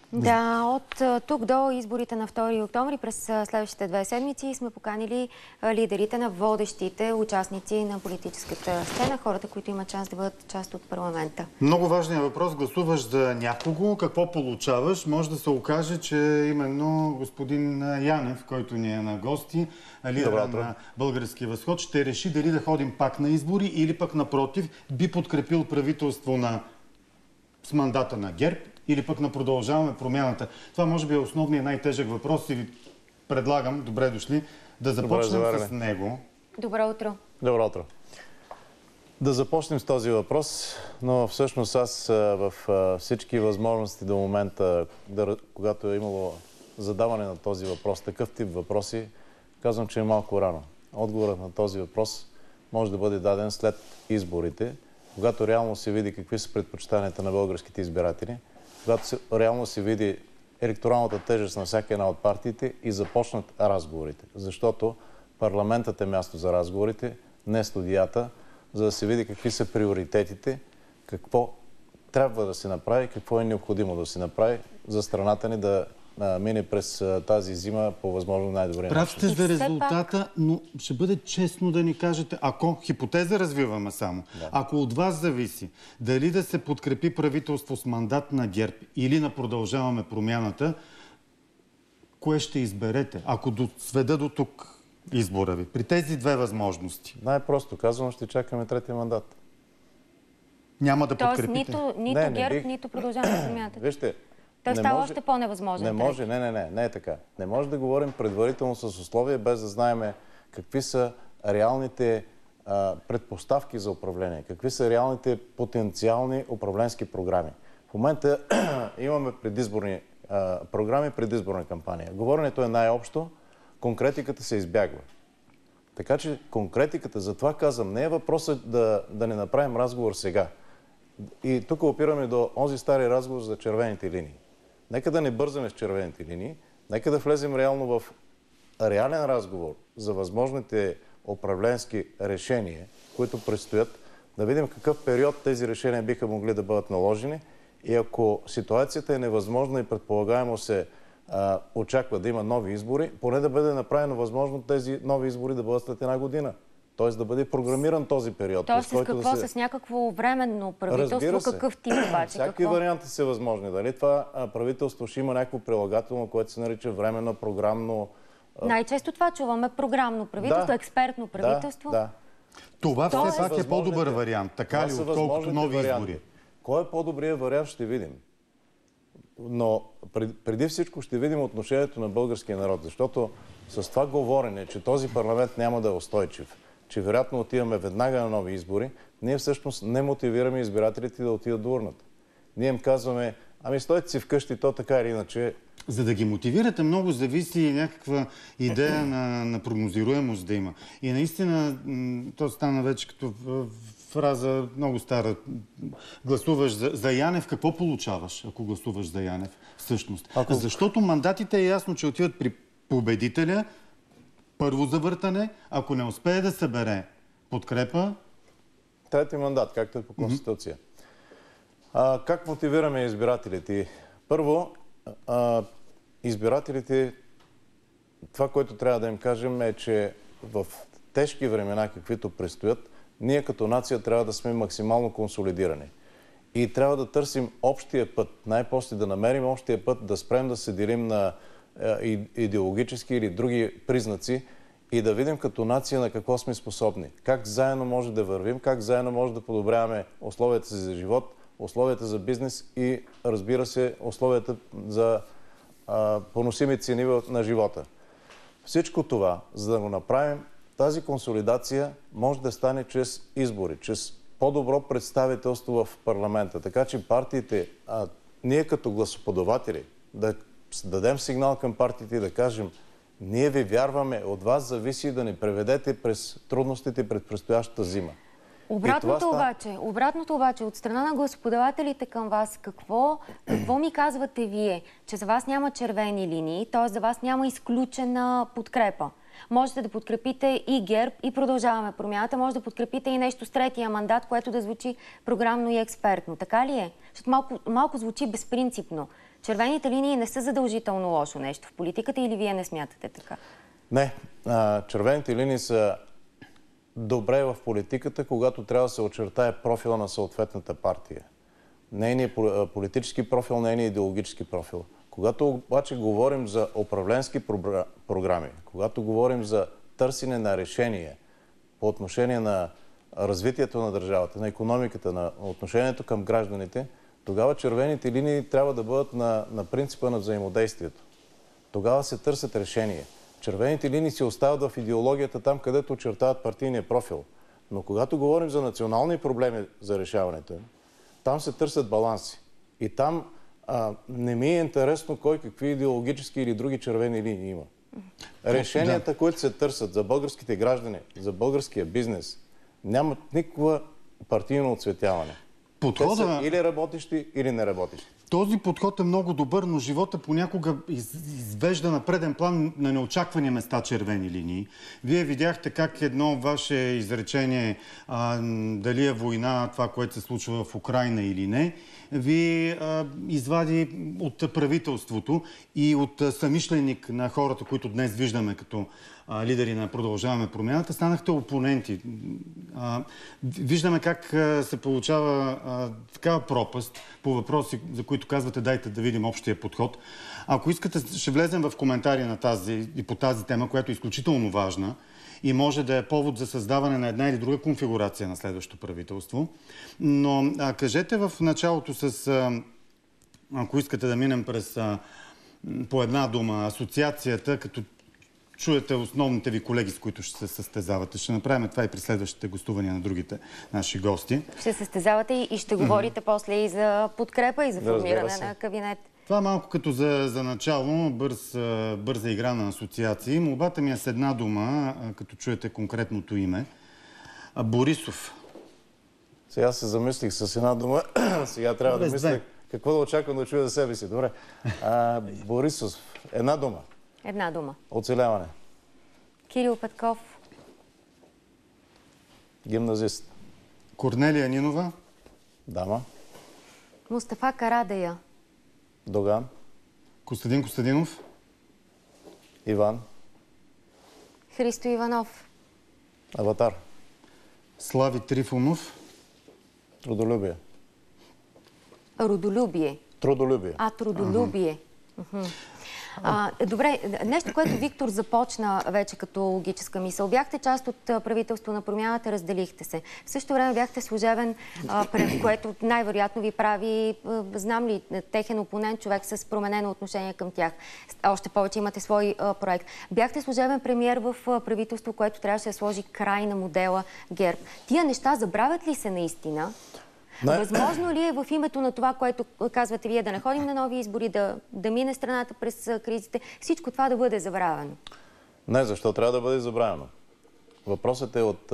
Да, от тук до изборите на 2 октомври през следващите 2 седмици сме поканили лидерите на водещите участници на политическата сцена, хората, които имат шанс да бъдат част от парламента. Много важният въпрос. Гласуваш за някого, какво получаваш? Може да се окаже, че именно господин Янев, който ни е на гости, лидер на Българския възход, ще реши дали да ходим пак на избори или пък напротив би подкрепил правителство с мандата на ГЕРБ или пък на Продължаваме промяната. Това може би е основният най-тежък въпрос и ви предлагам, добре дошли, да започнем с него. Добро утро. Добро утро. Да започнем с този въпрос, но всъщност аз в всички възможности до момента, когато е имало задаване на този въпрос, такъв тип въпроси, казвам, че е малко рано. Отговорът на този въпрос може да бъде даден след изборите, когато реално се види какви са предпочитанията на българските избиратели, когато реално се види електоралната тежест на всяка една от партиите и започнат разговорите. Защото парламентът е място за разговорите, не студията, за да се види какви са приоритетите, какво трябва да се направи, какво е необходимо да се направи за страната ни да мине през тази зима по възможно най-добрия начин. Прав сте за резултата, но ще бъде честно да ни кажете, ако хипотеза развиваме само, ако от вас зависи дали да се подкрепи правителство с мандат на ГЕРБ или на Продължаваме промяната, кое ще изберете, ако сведа до тук избора ви, при тези две възможности? Най-просто казвам, ще чакаме третия мандат. Няма да подкрепите? Тоест нито ГЕРБ, нито Продължаваме промяната. Вижте, той става още по-невъзможен. Не може, не е така. Не може да говорим предварително с условия, без да знаем какви са реалните предпоставки за управление, какви са реалните потенциални управленски програми. В момента имаме предизборни програми, предизборна кампания. Говоренето е най-общо, конкретиката се избягва. Така че конкретиката, затова казвам, не е въпросът да не направим разговор сега. И тук опираме до онзи стари разговор за червените линии. Нека да не бързаме с червените линии, нека да влезем реално в реален разговор за възможните управленски решения, които предстоят, да видим какъв период тези решения биха могли да бъдат наложени и ако ситуацията е невъзможна и предполагаемо се очаква да има нови избори, поне да бъде направено възможно тези нови избори да бъдат след една година. Т.е. да бъде програмиран този период. Тоест с какво? С някакво временно правителство? Какъв тип обаче? Всякакви варианти са възможни. Дали това правителство ще има някакво прилагателно, което се нарича временно, програмно? Най-често това чуваме. Програмно правителство, експертно правителство. Да. Това все пак е по-добър вариант, така ли, отколкото нови избори? Кой е по-добрият вариант, ще видим. Но преди всичко ще видим отношението на българския народ, защото с това говорене, че този парламент няма да е устойчив, че вероятно отиваме веднага на нови избори, ние всъщност не мотивираме избирателите да отидат до урната. Ние им казваме, стойте си вкъщи, то така или иначе. За да ги мотивирате, много зависи и някаква идея на прогнозируемост да има. И наистина, то стана вече като фраза много стара. Гласуваш за Янев, какво получаваш, ако гласуваш за Янев? Всъщност. Защото мандатите е ясно, че отиват при победителя, първо завъртане, ако не успее да събере подкрепа. Трети мандат, както е по Конституция. Как мотивираме избирателите? Първо, избирателите, това, което трябва да им кажем е, че в тежки времена, каквито предстоят, ние като нация трябва да сме максимално консолидирани. И трябва да търсим общия път, най-после да намерим общия път, да спрем да се делим на идеологически или други признаци и да видим като нация на какво сме способни. Как заедно може да вървим, как заедно може да подобряваме условията си за живот, условията за бизнес и, разбира се, условията за поносими цени на живота. Всичко това, за да го направим, тази консолидация може да стане чрез избори, чрез по-добро представителство в парламента. Така че партиите, ние като гласоподаватели, да дадем сигнал към партиите и да кажем, ние ви вярваме, от вас зависи да ни преведете през трудностите пред предстоящата зима. Обратното обаче, от страна на гласоподавателите към вас, какво ми казвате вие? Че за вас няма червени линии, т.е. за вас няма изключена подкрепа. Можете да подкрепите и ГЕРБ, и Продължаваме промяната. Може да подкрепите и нещо с третия мандат, което да звучи програмно и експертно. Така ли е? Защото малко звучи безпринципно. Червените линии не са задължително лошо нещо в политиката или вие не смятате така? Не. Червените линии са добре в политиката, когато трябва да се очертае профила на съответната партия. Нейният политически профил, нейният идеологически профил. Когато обаче говорим за управленски програми, когато говорим за търсене на решение по отношение на развитието на държавата, на икономиката, на отношението към гражданите, тогава червените линии трябва да бъдат на принципа на взаимодействието. Тогава се търсят решения. Червените линии се остават в идеологията там, където очертават партийния профил. Но когато говорим за национални проблеми за решаването им, там се търсят баланси. И там не ми е интересно кой какви идеологически или други червени линии има. Решенията, които се търсят за българските граждани, за българския бизнес, нямат никаква партийно оцветяване. Те са или работещи, или неработещи. Този подход е много добър, но живота понякога извежда на преден план на неочаквани места червени линии. Вие видяхте как едно ваше изречение, дали е война, това, което се случва в Украйна или не, ви извади от правителството и от самишленик на хората, които днес виждаме като лидери на Продължаваме промяната, станахте опоненти. Виждаме как се получава такава пропаст по въпроси, за които казвате, дайте да видим общия подход. Ако искате, ще влезем в коментари на и по тази тема, която е изключително важна и може да е повод за създаване на една или друга конфигурация на следващото правителство. Но кажете в началото ако искате да минем през по една дума, асоциацията, като чуете основните ви колеги, с които ще се състезавате. Ще направим това и при следващите гостувания на другите наши гости. Ще състезавате и ще говорите после и за подкрепа и за формиране на кабинет. Това малко като за начало, бърза игра на асоциации. Молбата ми е с една дума, като чуете конкретното име. Борисов. Сега се замислих с една дума. Сега трябва да мисля какво да очаквам да чуя за себе си. Добре. Борисов. Една дума. Една дума. Оцеляване. Кирил Петков. Гимназист. Корнелия Нинова. Дама. Мустафа Карадайъ. Доган. Костадин Костадинов. Иван. Христо Иванов. Аватар. Слави Трифонов. Трудолюбие. Родолюбие. Трудолюбие. Трудолюбие. Добре, нещо, което Виктор започна вече като логическа мисъл. Бяхте част от правителство на промяната, разделихте се. В същото време бяхте служебен, което най-вероятно ви прави, знам ли, техен опонент, човек с променено отношение към тях. Още повече имате свой проект. Бяхте служебен премиер в правителство, което трябваше да сложи край на модела ГЕРБ. Тия неща забравят ли се наистина? Възможно ли е в името на това, което казвате вие, да не ходим на нови избори, да мине страната през кризите, всичко това да бъде забравено? Не, защо трябва да бъде забравено? Въпросът е от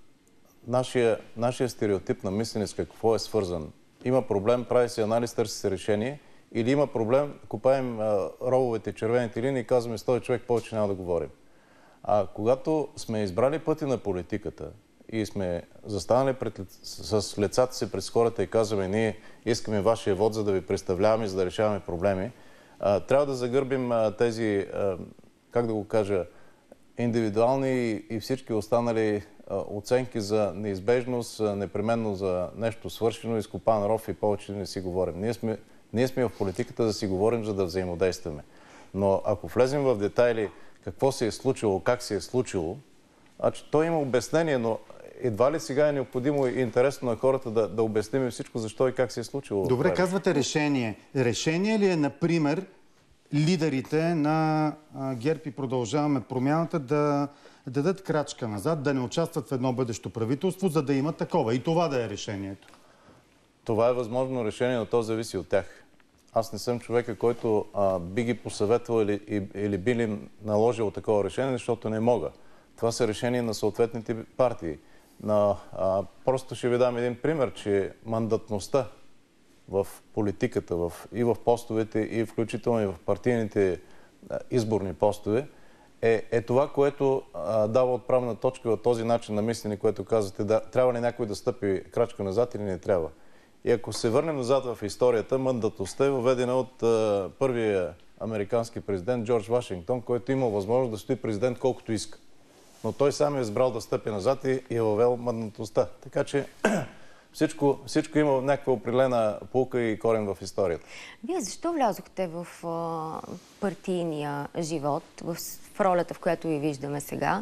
нашия стереотип на мислене с какво е свързан. Има проблем, прави се анализ, търси се решение, или има проблем, копаем рововете, червените линии и казваме с този човек повече няма да говорим. Когато сме избрали пъти на политиката, и сме застанали с лицата си пред хората и казваме, ние искаме вашия вод, за да ви представляваме, за да решаваме проблеми, трябва да загърбим тези, как да го кажа, индивидуални и всички останали оценки за неизбежност, непременно за нещо свършено, изкопан ров и повече не си говорим. Ние сме в политиката да си говорим, за да взаимодействаме. Но ако влезем в детайли какво се е случило, как се е случило, то има обяснение, но едва ли сега е необходимо и интересно на хората да обясним всичко, защо и как се е случило. Добре, казвате решение. Решение ли е, например, лидерите на ГЕРБ и Продължаваме промяната да дадат крачка назад, да не участват в едно бъдещо правителство, за да има такова? И това да е решението. Това е възможно решение, но то зависи от тях. Аз не съм човека, който би ги посъветвал или би ли наложил такова решение, защото не мога. Това са решения на съответните партии. Просто ще ви дам един пример, че мандатността в политиката и в постовете, и включително и в партийните изборни постове е това, което дава отправна точка в този начин на мислене, което казвате, трябва ли някой да стъпи крачка назад или не трябва. И ако се върнем назад в историята, мандатността е въведена от първия американски президент Джордж Вашингтон, който имал възможност да стои президент колкото иска. Но той сам е избрал да стъпи назад и е въвел мандатността. Така че всичко има някаква определена пулка и корен в историята. Вие защо влязохте в партийния живот, в ролята, в която ви виждаме сега?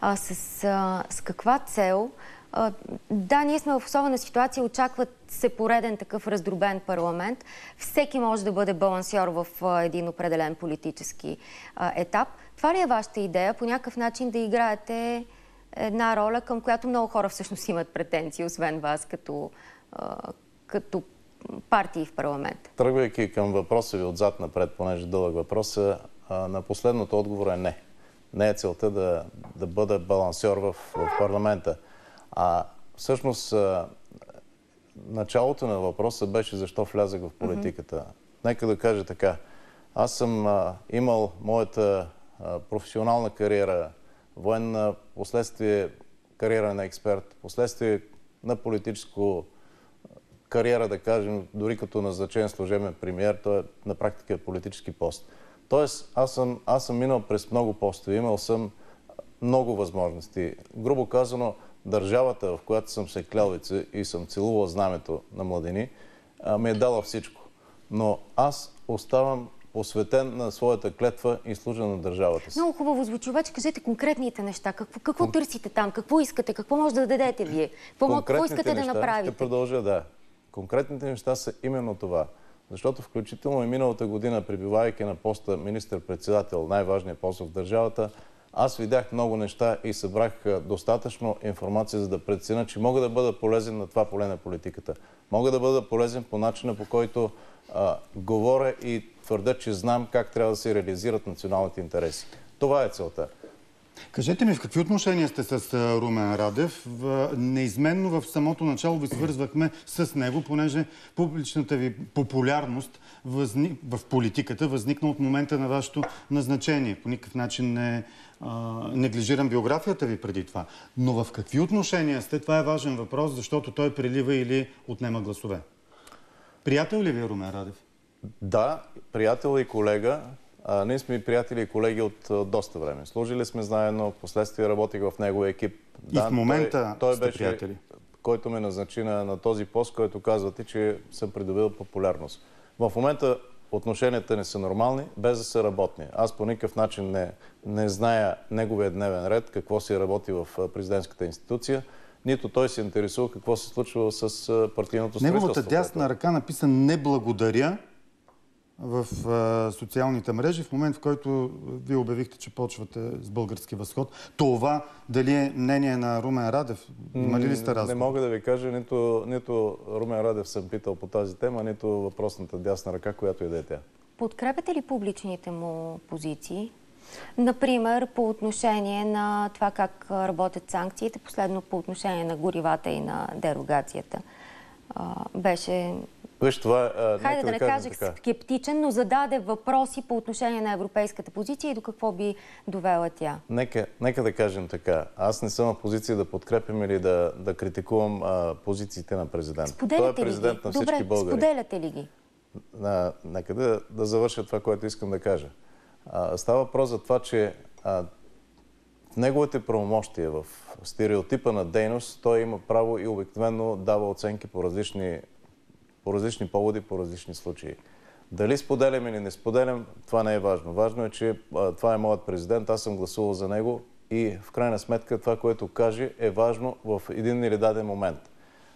С каква цел? Да, ние сме в особена ситуация, очакват се пореден такъв раздробен парламент. Всеки може да бъде балансьор в един определен политически етап. Това ли е вашата идея? По някакъв начин да играете една роля, към която много хора всъщност имат претенции, освен вас, като партии в парламента? Тръгвайки към въпроса ви отзад напред, понеже дълъг въпрос, на последното отговор е не. Не е целта да бъда балансьор в парламента. Всъщност, началото на въпроса беше защо влязах в политиката. Нека да кажа така. Аз съм имал моята професионална кариера, военна, последствие кариера на експерт, последствие на политическо кариера, да кажем, дори като назначен служебен премиер, той е на практика политически пост. Тоест, аз съм минал през много постове, имал съм много възможности. Грубо казано, държавата, в която съм се клялвица и съм целувал знамето на Младини, ми е дала всичко. Но аз оставам посветен на своята клетва и служа на държавата си. Много хубаво звучи, обаче кажете конкретните неща. Какво търсите там? Какво искате? Какво може да дадете вие? Какво искате да направите? Ще продължа, да. Конкретните неща са именно това. Защото включително и миналата година, пребивайки на поста министър-председател, най-важният пост в държавата, аз видях много неща и събрах достатъчно информация, за да преценя, че мога да бъда полезен на това поле на политиката. Мога да бъда полезен по начина, по който говоря и твърдя, че знам как трябва да се реализират националните интереси. Това е целта. Кажете ми, в какви отношения сте с Румен Радев? Неизменно в самото начало ви свързвахме с него, понеже публичната ви популярност в политиката възникна от момента на вашето назначение. По никакъв начин не неглижирам биографията ви преди това. Но в какви отношения сте? Това е важен въпрос, защото той прелива или отнема гласове. Приятел ли ви е Румен Радев? Да, приятел и колега. Ние сме приятели и колеги от доста време. Служили сме заедно, впоследствие работих в неговия екип. И в момента той сте беше приятели? Който ме назначи на този пост, който казвате, че съм придобил популярност. В момента отношенията не са нормални, без да са работни. Аз по никакъв начин не зная неговия дневен ред, какво се работи в президентската институция, нито той се интересува какво се случва с партийното строителство. Неговата дясна ръка написа "Не благодаря" в социалните мрежи, в момент, в който вие обявихте, че почвате с Български възход. Това дали е мнение на Румен Радев? Имали ли сте разговор? Не мога да ви кажа, нито Румен Радев съм питал по тази тема, нито въпросната дясна ръка, която и да е тя. Подкрепяте ли публичните му позиции? Например, по отношение на това как работят санкциите, последно по отношение на горивата и на дерогацията. Беше... Виж, това хайде да не кажех скептичен, но зададе въпроси по отношение на европейската позиция и до какво би довела тя. Нека да кажем така. Аз не съм в позиция да подкрепям или да критикувам позициите на президента. Споделяте Той е президент на всички българи. Споделяте ли ги? Нека да завърша това, което искам да кажа. Става въпрос за това, че в неговите правомощия, в стереотипа на дейност, той има право и обикновено дава оценки по различни поводи, по различни случаи. Дали споделям или не споделям, това не е важно. Важно е, че това е моят президент, аз съм гласувал за него и в крайна сметка това, което каже, е важно в един или даден момент.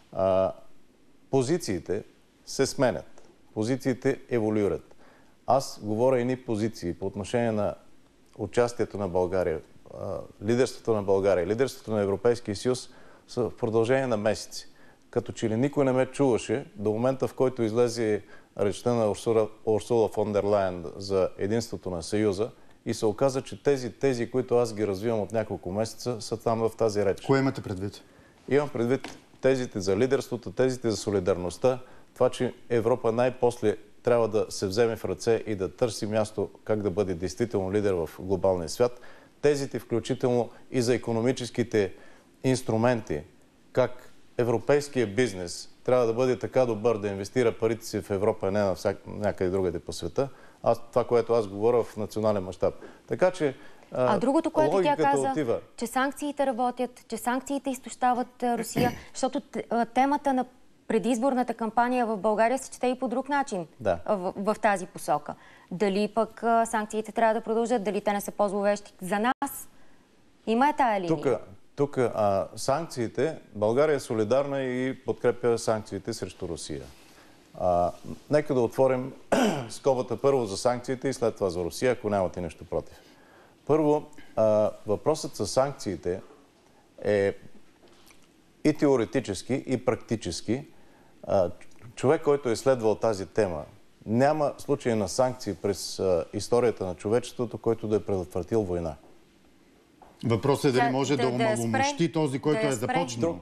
Позициите се сменят. Позициите еволюират. Аз говоря едни позиции по отношение на участието на България, лидерството на България, лидерството на Европейския съюз са в продължение на месеци. Като че ли никой не ме чуваше до момента, в който излезе речта на Урсула фон дер Лайен за единството на Съюза и се оказа, че тези, които аз ги развивам от няколко месеца, са там в тази реч. Кое имате предвид? Имам предвид тезите за лидерството, тезите за солидарността, това, че Европа най-после трябва да се вземе в ръце и да търси място как да бъде действително лидер в глобалния свят. Тезите включително и за икономическите инструменти, как европейския бизнес трябва да бъде така добър да инвестира парите си в Европа, а не на някъде другаде по света. Това, което аз говоря в национален мащаб. Така че другото, което тя каза, отива, че санкциите работят, че санкциите изтощават Русия, защото темата на предизборната кампания в България се чете и по друг начин в тази посока. Дали пък санкциите трябва да продължат, дали те не са по-зловещи за нас? Има тая линия. Тук санкциите, България е солидарна и подкрепя санкциите срещу Русия. Нека да отворим скобата първо за санкциите и след това за Русия, ако нямате нещо против. Първо, въпросът с санкциите е и теоретически, и практически. Човек, който е следвал тази тема, няма случай на санкции през историята на човечеството, който да е предотвратил война. Въпросът е дали може да омаломощи този, който е започнал.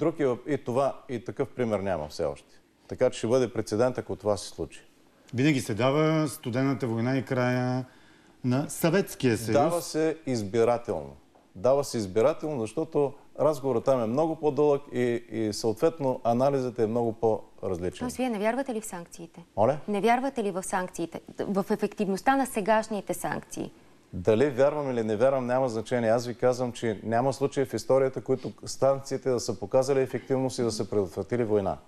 И такъв пример няма все още. Така че ще бъде прецедент, ако това се случи. Винаги се дава студената война и края на Съветския съюз. Дава се избирателно. Дава се избирателно, защото разговорът там е много по-дълъг и съответно анализът е много по-различен. Тоест, вие не вярвате ли в санкциите? Моля? Не вярвате ли в санкциите? В ефективността на сегашните санкции? Дали вярвам или не вярвам, няма значение. Аз ви казвам, че няма случаи в историята, които санкциите да са показали ефективност и да са предотвратили война.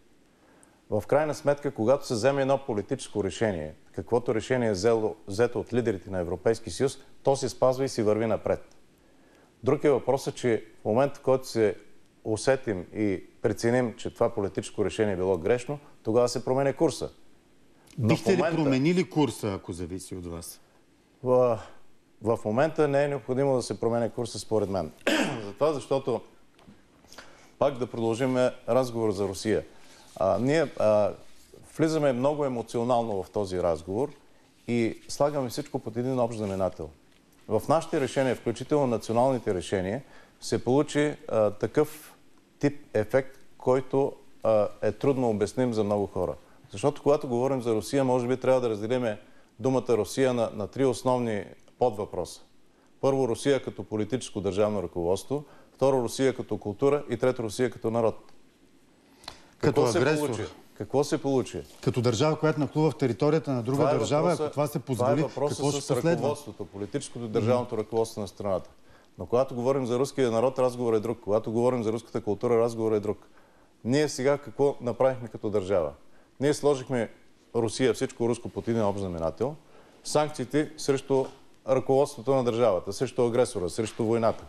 В крайна сметка, когато се вземе едно политическо решение, каквото решение е взето от лидерите на Европейски съюз, то се спазва и си върви напред. Друг е въпросът, че в момента, в който се усетим и преценим, че това политическо решение е било грешно, тогава се променя курса. Бихте ли променили курса, ако зависи от вас? В момента не е необходимо да се променя курса, според мен. Затова, защото пак да продължим разговор за Русия. Ние влизаме много емоционално в този разговор и слагаме всичко под един общ знаменател. В нашите решения, включително националните решения, се получи такъв тип ефект, който е трудно обясним за много хора. Защото когато говорим за Русия, може би трябва да разделим думата Русия на три основни подвъпроса. Първо, Русия като политическо държавно ръководство, второ, Русия като култура и трето, Русия като народ. Като агресор. Какво се получи? Като държава, която нахлува в територията на друга държава, ако това се позволи, какво ще последва? Това е въпросът с ръководството, политическото и държавното ръководство на страната. Но когато говорим за руския народ, разговор е друг. Когато говорим за руската култура, разговор е друг. Ние сега какво направихме като държава? Ние сложихме Русия, всичко руско под един общ знаменател, санкциите срещу ръководството на държавата, срещу агресора, срещу войната.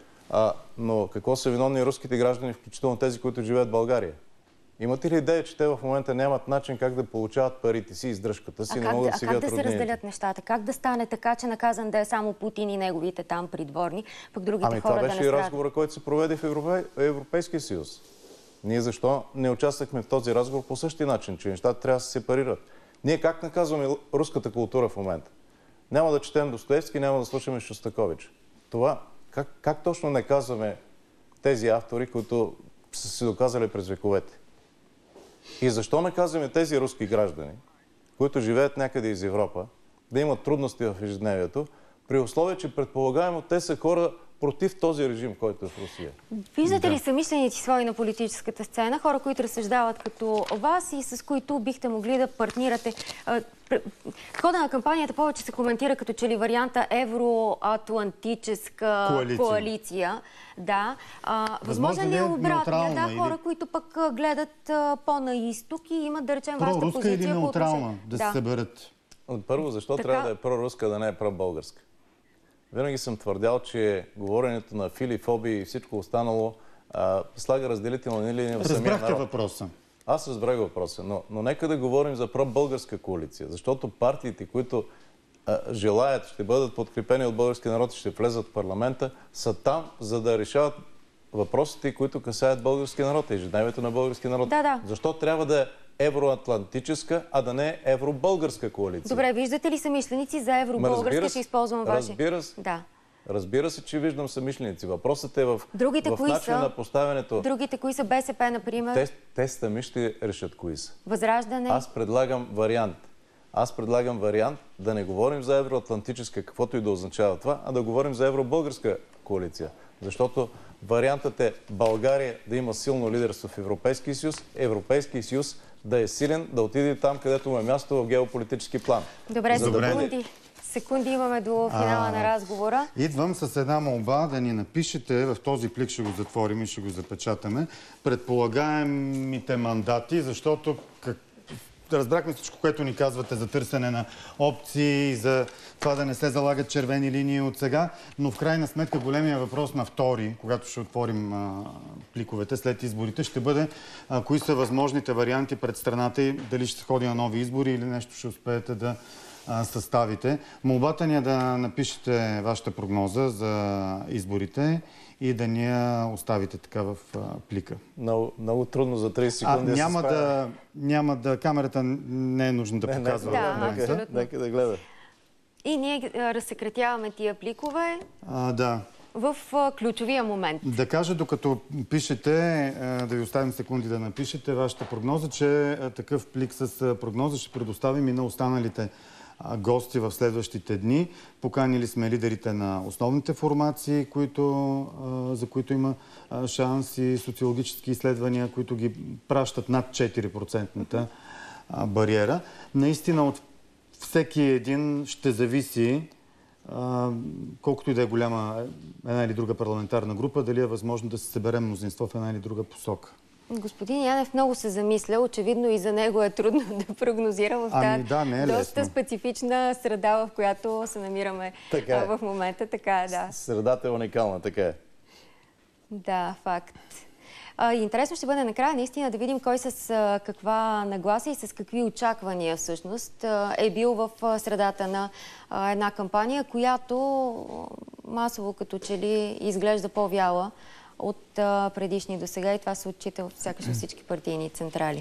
Но какво са виновни руските граждани, включително тези, които живеят в България? Имате ли идея, че те в момента нямат начин как да получават парите си, издръжката си, не могат да си как да се разделят нещата? Как да стане така, че наказан да е само Путин и неговите там придворни, пък другите хора да не страдат? Това беше и разговора, който се проведе в Европейския съюз. Ние защо не участвахме в този разговор по същия начин, че нещата трябва да се сепарират? Ние как наказваме руската култура в момента? Няма да четем Достоевски, няма да слушаме Шостакович. Това как точно не казваме тези автори, които са се доказали през вековете? И защо наказваме тези руски граждани, които живеят някъде из Европа, да имат трудности в ежедневието, при условие, че предполагаемо те са хора против този режим, който е в Русия? Виждате ли съмишленици свои на политическата сцена, хора, които разсъждават като вас и с които бихте могли да партнирате? В хода на кампанията повече се коментира като че ли варианта евроатлантическа коалиция. Да. Възможно ли е обратния? Да, хора, които пък гледат по-на изток и имат, да речем, вашата позиция. Проруска или неутрална да се съберат? Първо, защо трябва да е проруска, да не е пробългарска? Винаги съм твърдял, че говоренето на филифоби и всичко останало слага разделителна линия в самия народ. Разбрахте въпроса. Аз разбрах въпроса, но нека да говорим за пробългарска коалиция, защото партиите, които желаят, ще бъдат подкрепени от българския народ и ще влезат в парламента, са там, за да решават въпросите, които касаят българския народ, ежедневието на българския народ. Да. Защо трябва да е евроатлантическа, а да не е евробългарска коалиция? Добре, виждате ли съмишленици за евробългарска? Ще използвам ваши. Разбира се, че виждам съмишленици. Въпросът е в начина на поставянето. Другите, кои са БСП, например? Те сами ще решат кои са. Възраждане? Аз предлагам вариант да не говорим за евроатлантическа, каквото и да означава това, а да говорим за евробългарска коалиция. Защото Вариантът е България да има силно лидерство в Европейския съюз, Европейския съюз да е силен, да отиде там, където му е място в геополитически план. Добре, секунди имаме до финала на разговора. Идвам с една молба да ни напишете, в този плик ще го затворим и ще го запечатаме, предполагаемите мандати, защото разбрахме всичко, което ни казвате за търсене на опции, за това да не се залагат червени линии от сега, но в крайна сметка големия въпрос на втори, когато ще отворим пликовете след изборите, ще бъде кои са възможните варианти пред страната и дали ще ходи на нови избори или нещо ще успеете да съставите. Молбата ни е да напишете вашата прогноза за изборите и да ни я оставите така в плика. Много трудно за 30 секунди няма да... Камерата не е нужно да показва. Да, абсолютно. Нека да гледа. И ние разсекретяваме тия пликове в ключовия момент. Да кажа, докато пишете, да ви оставим секунди да напишете вашата прогноза, че такъв плик с прогноза ще предоставим и на останалите гости в следващите дни. Поканили сме лидерите на основните формации, за които има шанс и социологически изследвания, които ги пращат над 4% бариера. Наистина от всеки един ще зависи, колкото и да е голяма една или друга парламентарна група, дали е възможно да се събере мнозинство в една или друга посока. Господин Янев много се замисля. Очевидно и за него е трудно да прогнозира в тази доста специфична среда, в която се намираме в момента. Така е, да. Средата е уникална, така е. Да, факт. Интересно ще бъде накрая наистина да видим кой с каква нагласа и с какви очаквания всъщност е бил в средата на една кампания, която масово като че ли изглежда по-вяла от предишни до сега и това се отчита сякаш във всички партийни централи.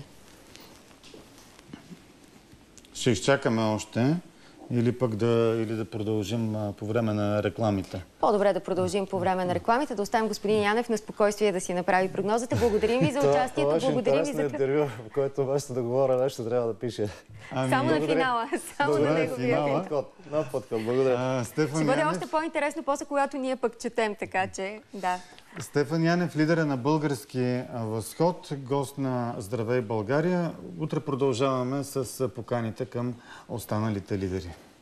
Ще изчакаме още или пък да продължим по време на рекламите? По-добре да продължим по време на рекламите, да оставим господин Янев на спокойствие да си направи прогнозата. Благодарим ви за участието. Благодарим ви за интервю, в което вместо да говоря нещо, трябва да пише. Само на финала. Само на неговия подход. Благодаря. Ще бъде още по-интересно после, когато ние пък четем, така че да. Стефан Янев, лидера на Български възход, гост на Здравей България. Утре продължаваме с поканите към останалите лидери.